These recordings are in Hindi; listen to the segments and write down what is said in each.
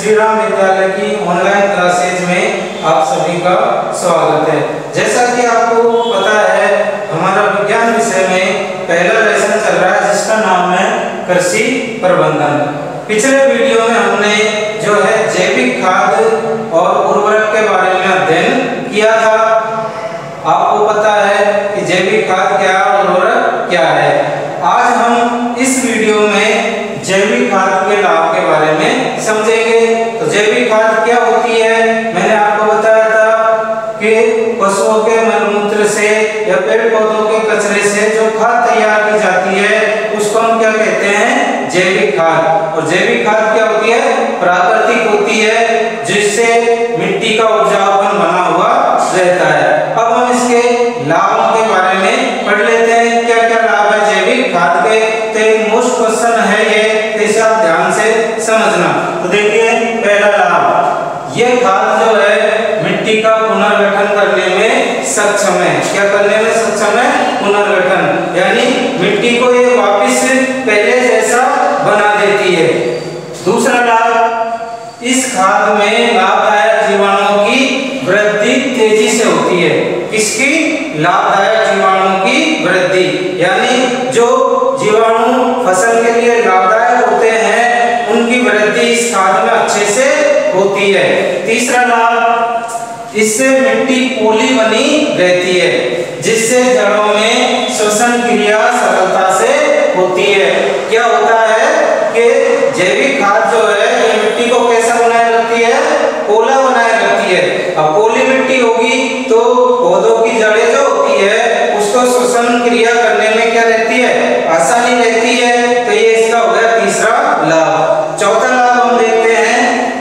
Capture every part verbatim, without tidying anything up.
श्री राम विद्यालय की ऑनलाइन क्लासेज में आप सभी का स्वागत है। जैसा कि आपको पता है, हमारा विज्ञान विषय में पहला लेसन चल रहा है जिसका नाम है कृषि प्रबंधन। पिछले वीडियो में हमने जो है जैविक खाद और उर्वरक के बारे में अध्ययन किया था। आपको पता है कि जैविक खाद क्या और उर्वरक क्या है। आज हम इस वीडियो में जैविक खाद के लाभ के बारे में समझेंगे। तो जैविक खाद क्या होती है, मैंने आपको बताया था कि पशुओं के मलमूत्र से या पेड़ पौधों के कचरे से जो खाद तैयार की जाती है उसको हम क्या कहते हैं, जैविक खाद। और जैविक खाद क्या होती है, प्राकृतिक होती है, जिससे मिट्टी का उपजाऊपन बना हुआ रहता है। अब हम इसके लाभों के बारे में पढ़ लेते हैं, क्या क्या लाभ है जैविक खाद के। तो एक मोस्ट क्वेश्चन है ये, इसे आप ध्यान से समझना। तो देखिए पहला लाभ, ये खाद जो है मिट्टी का पुनर्गठन करने में सक्षम है। क्या करने में सक्षम है, पुनर्गठन, यानी मिट्टी को ये वापस पहले जैसा बना देती है। दूसरा लाभ, इस खाद में लाभदायक जीवाणुओं की वृद्धि तेजी से होती है। किसकी, लाभदायक जीवाणुओं की वृद्धि, यानी जो जीवाणु फसल के लिए लाभदायक होते हैं उनकी वृद्धि इस खाद में अच्छे से होती है। तीसरा लाभ, इससे मिट्टी पोली बनी रहती है, जिससे जड़ों में श्वसन क्रिया सरलता से होती है। क्या होता है कि जैविक खाद जो है ये मिट्टी को कैसा बनाए रखती है, पोला बनाए रखती है। अब पोली मिट्टी होगी तो पौधों की जड़ें जो होती है उसको श्वसन क्रिया करने में क्या रहती है, आसानी रहती है। तो ये इसका हो गया तीसरा लाभ। चौथा लाभ हम देखते हैं,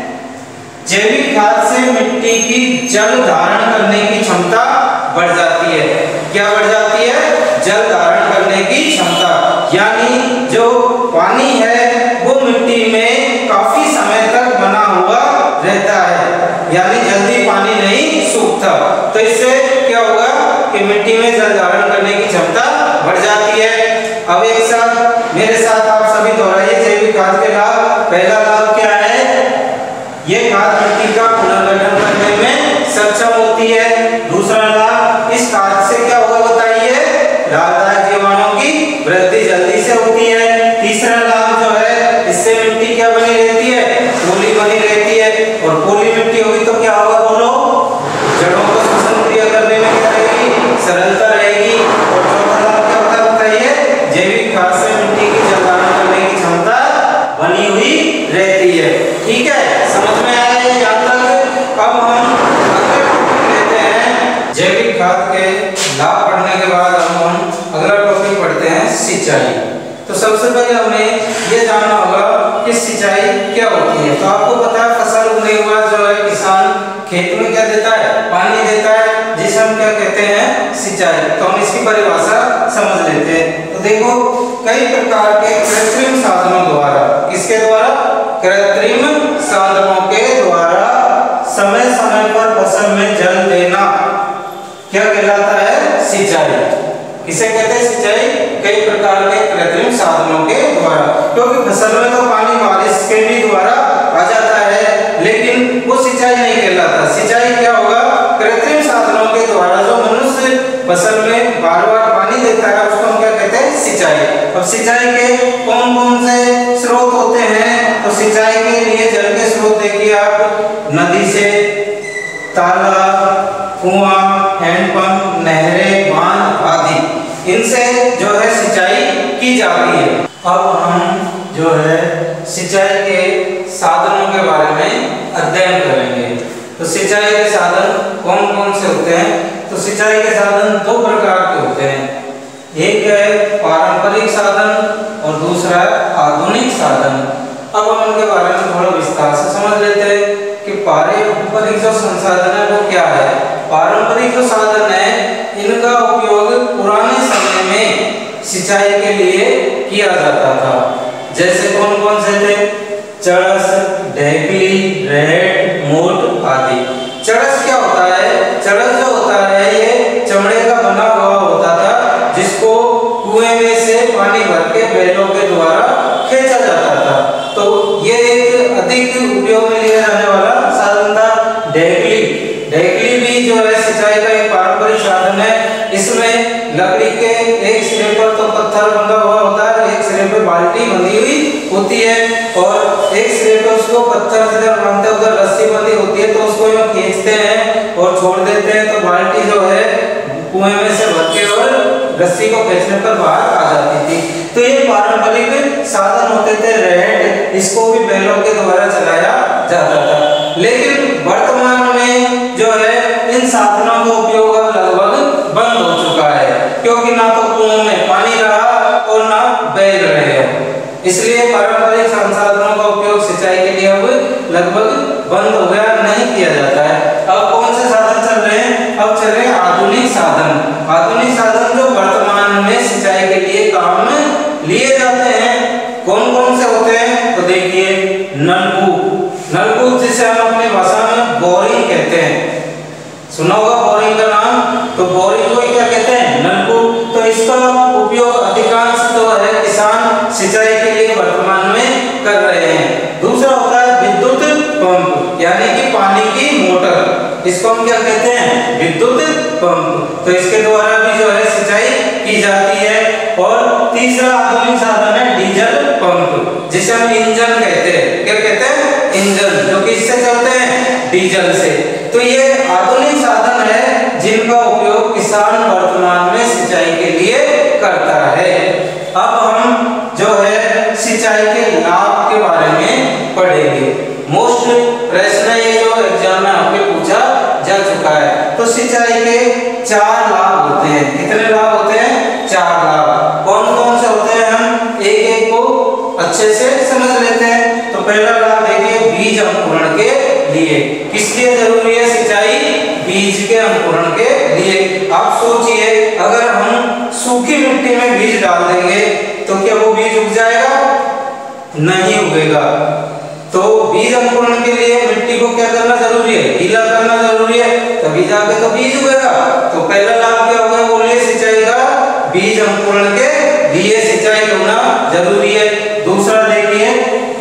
जैविक खाद से मिट्टी की जल धारण करने की क्षमता बढ़ जाती है। क्या बढ़ जाती है, जल धारण करने की क्षमता, यानी जो पानी है वो मिट्टी में काफी समय तक बना हुआ रहता है, यानी जल्दी पानी नहीं सूखता। तो इससे क्या होगा कि मिट्टी में जल धारण करने की क्षमता बढ़ जाती है। अब एक साथ मेरे साथ आप सभी दोहराइए जैविक खाद के लाभ। पहला लाभ क्या है, ये खाद मिट्टी का पुनर्गठन करने में सक्षम होती है। दूसरा लाभ, इस खाद से क्या होगा बताइए, लाभदायक जीवाणुओं की वृद्धि जल्दी से होती है। तीसरा लाभ जो है, इससे मिट्टी क्या बनी रहती है, पोली बनी रहती है। और पोली मिट्टी होगी तो क्या होगा, बोलो, जड़ों को श्वसन क्रिया करने में क्या रहेगी, सरलता रहेगी। और चौथा लाभ क्या होता है बताइए, जैविक खाद से मिट्टी की जल धारण करने की क्षमता बनी हुई रहती है। ठीक है, समझ में आया है यहाँ तक। अब हम अगले टॉपिक लेते हैं, जैविक खाद के लाभ पढ़ने के बाद हम अगला टॉपिक पढ़ते हैं, सिंचाई। तो सबसे पहले हमें ये जानना होगा कि सिंचाई क्या होती है। तो आपको पता है फसल उगने के बाद जो है किसान खेत में क्या देता है, पानी देता है, जिसे हम क्या कहते हैं, सिंचाई। तो हम इसकी परिभाषा समझ लेते हैं। तो देखो, कई प्रकार के कृत्रिम साधनों द्वारा, किसके द्वारा, कृत्रिम साधनों के द्वारा समय समय पर फसल में जल देना क्या कहलाता है, सिंचाई। किसे कहते हैं, सिंचाई। कई प्रकार के कृत्रिम साधनों के द्वारा, क्योंकि फसल में तो पानी बारिश के भी द्वारा आ जाता है, लेकिन वो सिंचाई नहीं कहलाता। सिंचाई क्या होगा, कृत्रिम साधनों के द्वारा जो मनुष्य फसल में बार बार पानी देता है उसको हम क्या कहते हैं, सिंचाई। अब सिंचाई के कौन कौन से स्रोत होते हैं, तो सिंचाई के लिए जल के स्रोत देखिए आप, नदी से, तालाब, कुआं, हैंडपंप, नहरें, बांध आदि, इनसे जो है सिंचाई की जाती है। अब हम जो है सिंचाई के साधनों के बारे में अध्ययन करेंगे। तो सिंचाई के साधन कौन कौन से होते हैं, तो सिंचाई के साधन दो प्रकार के होते हैं। एक है पारंपरिक साधन और दूसरा है आधुनिक साधन। अब हम उनके बारे में थोड़ा विस्तार से समझ लेते हैं कि पारंपरिक जो संसाधन है वो क्या है। पारंपरिक जो साधन है इनका उपयोग पुराने समय में सिंचाई के लिए किया जाता था। जैसे कौन कौन से थे, चरस, ढेकली, रेत, मोट आदि। चरस क्या होता है, चरस जो होता है ये चमड़े का बना हुआ होता था, जिसको कुएं में से पानी भर के बैलों के द्वारा खींचा जाता था। तो ये एक अधिक अधिक उपयोग में लिया जाने वाला साधन था ढेकली। ढेकली भी जो है सिंचाई का एक पारंपरिक साधन है। इसमें लकड़ी के एक सिरे पर तो पत्थर बंधा हुआ होता है, एक सिरे पे बाल्टी बंधी हुई होती है और एक सिरे पे उसको पत्थर से जब बांधते उधर रस्सी बंधी होती है तो उसको हम खींचते हैं और छोड़ देते हैं तो बाल्टी जो है कुएं में से भर के और रस्सी को खींचने पर बाहर आ जाती थी। तो ये पारंपरिक साधन होते थे रहट, इसको भी बैलों के द्वारा चलाया जाता था। लेकिन वर्तमान में जो है इन साधनों का उपयोग अब लगभग बंद हो चुका है, क्योंकि ना तो कुओं में पानी रहा और ना बैल रहे हैं। इसलिए पारंपरिक संसाधनों का उपयोग सिंचाई के लिए अब लगभग बंद हो गया, नहीं किया जाता है। अब कौन से साधन चल रहे हैं? अब चल रहे हैं आधुनिक साधन। आधुनिक साधन जो वर्तमान में सिंचाई के लिए काम में लिए जाते हैं, कौन कौन से होते हैं? तो देखिए, नलकूप, नलकूप जिसे हम अपनी भाषा में बोरिंग कहते हैं, सुना होगा बोरिंग का नाम। तो बोरिंग को क्या कहते हैं? नलकूप। तो इसका उपयोग अधिकांश तो है किसान सिंचाई के लिए वर्तमान में कर रहे हैं। दूसरा होता है विद्युत पंप, यानी कि पानी की मोटर, इसको हम क्या कहते हैं? विद्युत पंप। तो इसके द्वारा भी जो है सिंचाई की जाती है। और तीसरा आधुनिक साधन है डीजल पंप, जिसे हम इंजन कहते हैं। क्या कहते हैं? इंजन, जो कि इससे चलते हैं डीजल से। तो ये आधुनिक साधन है जिनका उपयोग किसान वर्तमान में सिंचाई के लिए करता है। अब हम जो है सिंचाई के लाभ के बारे में पढ़ेंगे। मोस्ट प्रश्न ये जो एग्जाम में आपके पूछा जा चुका है। तो सिंचाई के चार लाभ होते हैं। कितने लाभ होते हैं? चार लाभ। कौन कौन से होते हैं? हम एक एक को अच्छे से समझ लेते हैं। तो पहला लाभ देखिए, बीज अंकुरण के लिए। किस लिए जरूरी है सिंचाई? बीज के अंकुरण के लिए। आप सोचिए, अगर हम सूखी मिट्टी में बीज डाल देंगे तो क्या वो बीज उग जाएगा? नहीं उगेगा। तो बीज अंकुरण के लिए मिट्टी को क्या करना जरूरी है? गीला करना जरूरी है, तभी जाके तो बीज उगेगा। तो पहला लाभ क्या होगा? बोलिए सिंचाई का, बीज अंकुरण के लिए सिंचाई होना जरूरी है। दूसरा देखिए,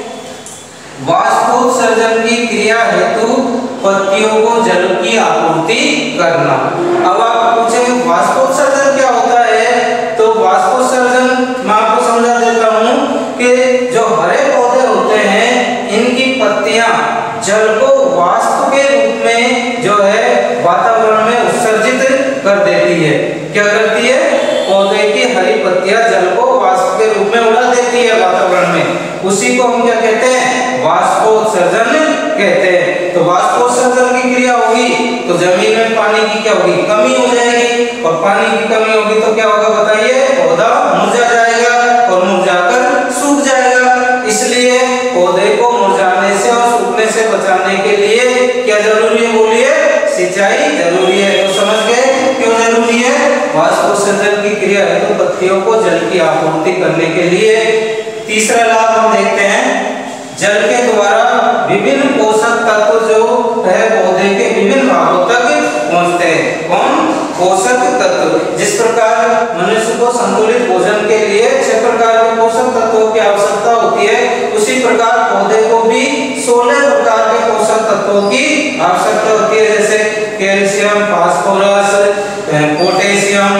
वाष्पोत्सर्जन की क्रिया हेतु पत्तियों को जल की आपूर्ति करना। अब आप पूछेंगे वाष्पोत्सर्जन क्या होता है? तो वाष्पोत्सर्जन मैं आपको समझा देता हूं कि जो हरे पौधे होते हैं इनकी पत्तियां जल को वाष्प के रूप में जो है वातावरण में उत्सर्जित कर देती है। क्या करती है? पौधे की हरी पत्तियां जल को वाष्प के रूप में उड़ा देती है वातावरण में। उसी को हम क्या कहते हैं? वाष्पोत्सर्जन कहते हैं। तो वाष्पोत्सर्जन की क्रिया होगी तो जमीन में पानी की क्या होगी? कमी हो जाएगी। और पानी की कमी होगी तो क्या होगा बताइए? पौधा मुरझा जाएगा और मुरझाकर सूख जाएगा। इसलिए पौधे को मुरझाने से और सूखने से बचाने के लिए क्या जरूरी है? बोलिए, सिंचाई जरूरी है। तो समझ गए क्यों जरूरी है? वाष्पोत्सर्जन की क्रिया है तो पत्तियों को जल की आपूर्ति करने के लिए। तीसरा लाभ हम देखते हैं, जल के द्वारा विभिन्न पोषक तत्व जो है पौधे के विभिन्न भागों तक पहुंचते हैं। कौन? पोषक तत्व। जिस प्रकार मनुष्य को संतुलित भोजन के लिए छह प्रकार के पोषक तत्वों की आवश्यकता होती है, उसी प्रकार पौधे को भी सोलह प्रकार के पोषक तत्वों की आवश्यकता होती है। जैसे कैल्शियम, फास्फोरस, पोटेशियम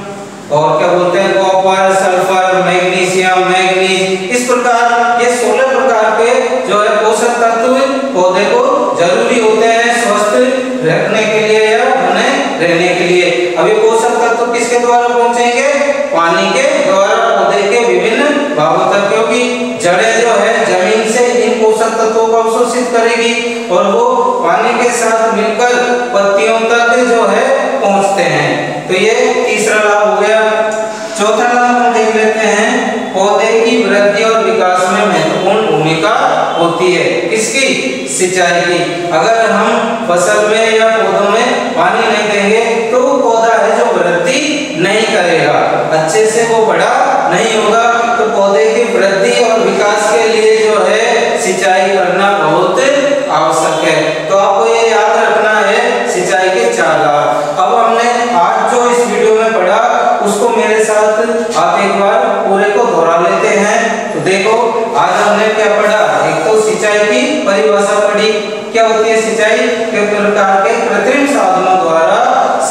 और क्या बोलते हैं कॉपर, सल्फर, मैग्नीशियम, मैंगनीज। इस प्रकार ये सोलह प्रकार के जो है पोषक तत्व पौधे को जरूरी होते हैं स्वस्थ रखने के लिए या बने रहने के लिए। अभी पोषक तत्व किसके द्वारा पहुंचेंगे? पानी के द्वारा पौधे के विभिन्न भागों तक, क्योंकि जड़ें जो है जमीन से इन पोषक तत्वों को अवशोषित करेगी और वो पानी के साथ मिलकर पत्तियों तक जो है पहुंचते हैं। तो ये तीसरा लाभ हो गया। चौथा लाभ हम देख लेते हैं, पौधे की वृद्धि और विकास में महत्वपूर्ण भूमिका होती है। किसकी? सिंचाई की। अगर हम फसल में या पौधों में पानी नहीं देंगे तो वो पौधा है जो वृद्धि नहीं करेगा, अच्छे से वो बड़ा नहीं होगा। तो पौधे की वृद्धि और विकास के लिए जो है सिंचाई करना बहुत आवश्यक है। तो आपको ये याद रखना है सिंचाई के चार लाभ। अब हमने आज जो इस वीडियो में पढ़ा उसको मेरे साथ आप एक बार पूरे को दोहरा लेते हैं। तो देखो, आज हमने क्या पढ़ा? एक तो सिंचाई की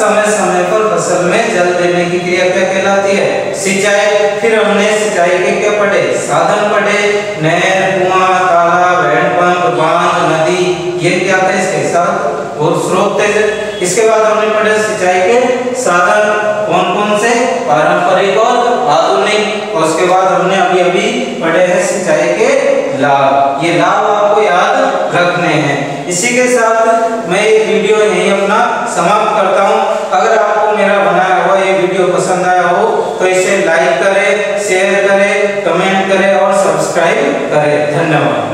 समय समय पर फसल में जल देने की क्रिया क्या कहलाती है? सिंचाई। फिर हमने सिंचाई के क्या पढ़े? साधन पढ़े। नहर, कुआं, तालाब, हैंडपंप, बांध, नदी, ये क्या थे इसके साथ और स्रोत थे। इसके बाद हमने पढ़े सिंचाई के साधन कौन कौन से? पारंपरिक और आधुनिक। और उसके बाद हमने अभी अभी पढ़े हैं सिंचाई के लाभ। ये लाभ आपको याद रखने हैं। इसी के साथ मैं ये वीडियो यहीं अपना समाप्त करता हूँ। अगर आपको मेरा बनाया हुआ ये वीडियो पसंद आया हो तो इसे लाइक करें, शेयर करें, कमेंट करें और सब्सक्राइब करें। धन्यवाद।